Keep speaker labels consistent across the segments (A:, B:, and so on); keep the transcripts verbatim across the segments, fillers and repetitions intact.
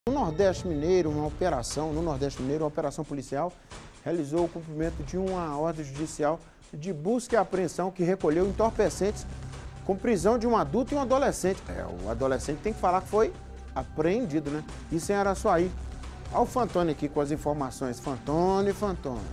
A: No Nordeste Mineiro, uma operação, no Nordeste Mineiro, uma operação policial realizou o cumprimento de uma ordem judicial de busca e apreensão que recolheu entorpecentes com prisão de um adulto e um adolescente. É, o adolescente tem que falar que foi apreendido, né? Isso em Araçuaí. Olha o Fantoni aqui com as informações. Fantoni, Fantoni.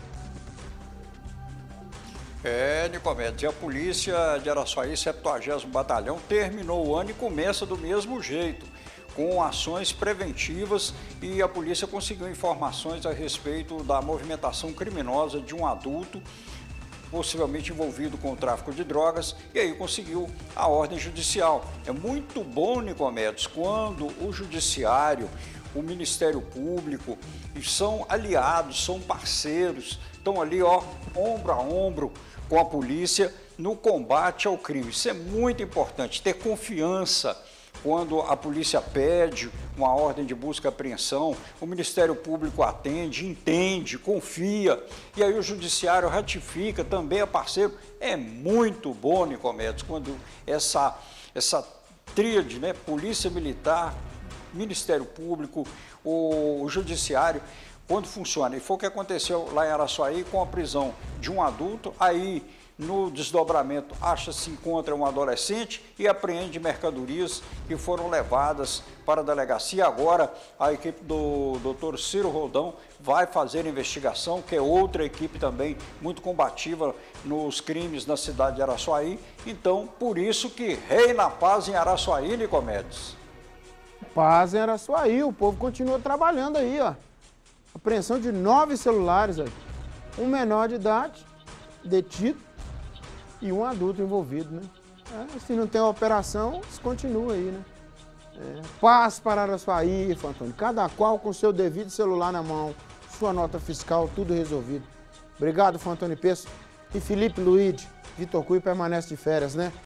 B: É, Nicomedes, e a polícia de Araçuaí, septuagésimo Batalhão, terminou o ano e começa do mesmo jeito, com ações preventivas, e a polícia conseguiu informações a respeito da movimentação criminosa de um adulto, possivelmente envolvido com o tráfico de drogas, e aí conseguiu a ordem judicial. É muito bom, Nicomedes, quando o judiciário, o Ministério Público são aliados, são parceiros, estão ali, ó, ombro a ombro com a polícia no combate ao crime. Isso é muito importante, ter confiança. Quando a polícia pede uma ordem de busca e apreensão, o Ministério Público atende, entende, confia, e aí o Judiciário ratifica, também é parceiro. É muito bom, Nicomedes, quando essa, essa tríade, né, Polícia Militar, Ministério Público, o, o Judiciário, quando funciona. E foi o que aconteceu lá em Araçuaí com a prisão de um adulto, aí no desdobramento acha-se encontra um adolescente e apreende mercadorias que foram levadas para a delegacia. Agora a equipe do doutor Ciro Roldão vai fazer a investigação, que é outra equipe também muito combativa nos crimes na cidade de Araçuaí. Então, por isso que reina a paz em Araçuaí, Nicomedes.
A: Paz em Araçuaí, o povo continua trabalhando aí, ó. Apreensão de nove celulares aí. Um menor de idade, detido, e um adulto envolvido, né? É, se não tem operação, isso continua aí, né? É, paz para Araçuaí, Fantoni. Cada qual com seu devido celular na mão, sua nota fiscal, tudo resolvido. Obrigado, Fantoni Peço. E Felipe Luiz, Vitor Cui permanece de férias, né?